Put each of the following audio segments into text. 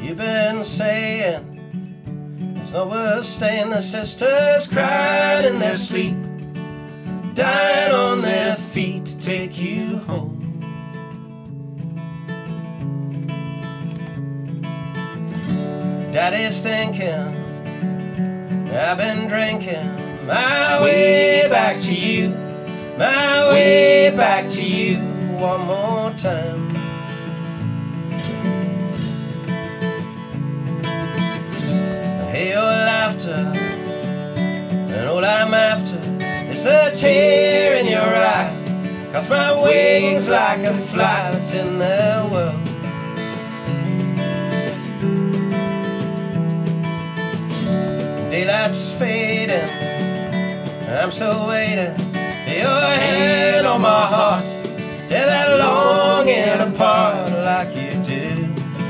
you've been saying it's not worth staying. The sisters cried in their sleep, dying on their feet to take you home. Daddy's thinking I've been drinking my way back to you, my way back to you one more time. I hear your laughter, and all I'm after is the tear in your eye. Cuts my wings like a fly that's in their world. Daylight's fading, I'm still waiting for your hand on my heart. Tear that longing apart like you do.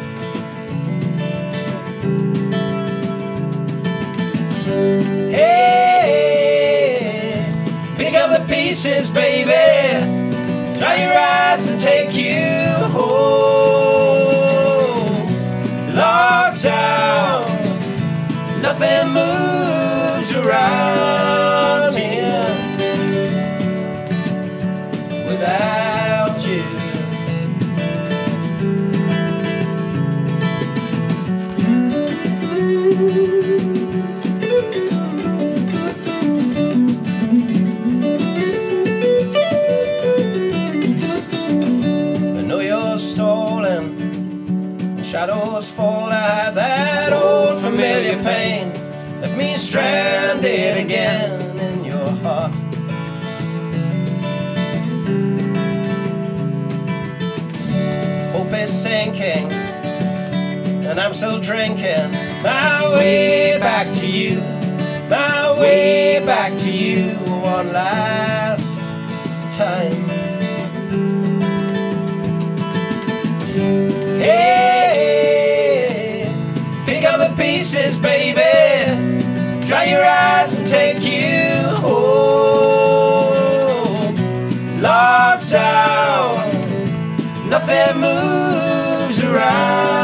Hey, pick up the pieces, baby. Dry your eyes and take you home. Locked out, nothing moves around here without you. I know you're stalling, shadows fall like that old familiar pain. Left me stranded again in your heart. Hope is sinking, and I'm still drinking my way back to you, my way back to you one last time. Hey, pick up the pieces, baby. Dry your eyes and take you home. Locked out, nothing moves around.